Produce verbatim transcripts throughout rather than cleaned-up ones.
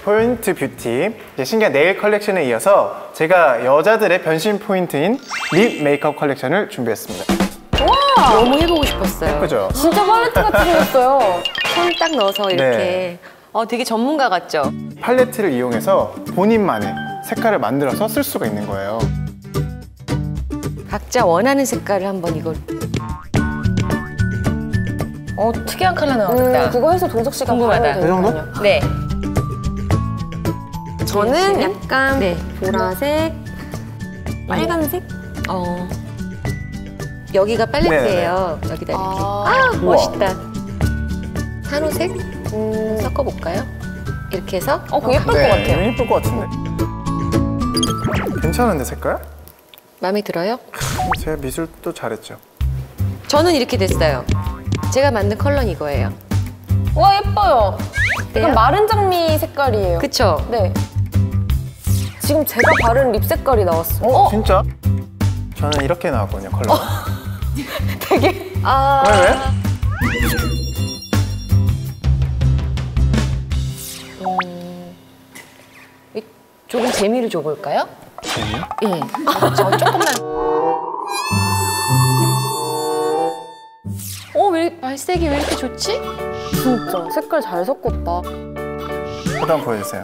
포인트 뷰티 이제 신기한 네일 컬렉션에 이어서 제가 여자들의 변신 포인트인 립 메이크업 컬렉션을 준비했습니다. 와! 너무 해보고 싶었어요. 예쁘죠? 진짜 팔레트 같이 생겼어요. 손 딱 넣어서 이렇게. 네. 어, 되게 전문가 같죠? 팔레트를 이용해서 본인만의 색깔을 만들어서 쓸 수가 있는 거예요. 각자 원하는 색깔을 한번 이걸. 어, 특이한 컬러 나왔다. 음, 그거 해서 동석 씨가 궁금하다. 그 정도? 네. 저는 약간 네. 보라색, 빨간색? 어. 여기가 팔레트예요. 여기다 이렇게. 아, 아, 우와. 멋있다. 산호색 음. 섞어볼까요? 이렇게 해서. 어, 그거 예쁠 네, 것 같아요. 예쁠 것 같은데. 괜찮은데 색깔? 마음에 들어요? 제가 미술도 잘했죠. 저는 이렇게 됐어요. 제가 만든 컬러는 이거예요. 와, 예뻐요. 어때요? 약간 마른 장미 색깔이에요. 그쵸? 네. 지금 제가 바른 립 색깔이 나왔어요. 어? 진짜? 저는 이렇게 나왔거든요, 컬러. 되게. 아. 왜, 왜? 음, 이- 조금 재미를 줘볼까요? 재미요? 예. 저 조금만. 어, 왜 발색이 왜 이렇게 좋지? 진짜 색깔 잘 섞었다. 포도 한번 보여주세요.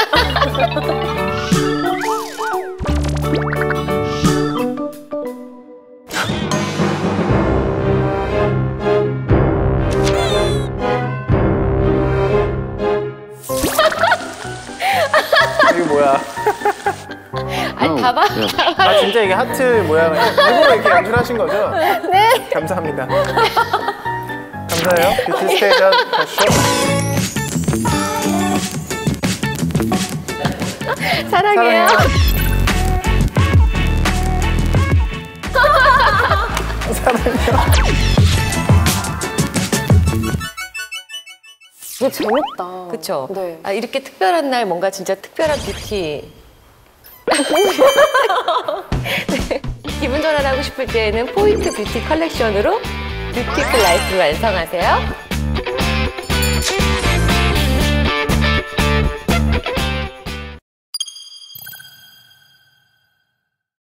이게 뭐야? 아니, 봐봐. 아 진짜 이게 하트 모양을 일부러 이렇게 연출하신 거죠? 네. 감사합니다. 감사해요. 뷰티 스테이션 가시죠. 사랑해요. 사랑해요. 이게 재밌다. 그쵸? 네. 아, 이렇게 특별한 날 뭔가 진짜 특별한 뷰티. 네. 기분 전환하고 싶을 때에는 포인트 뷰티 컬렉션으로 뷰티풀 라이프를 완성하세요.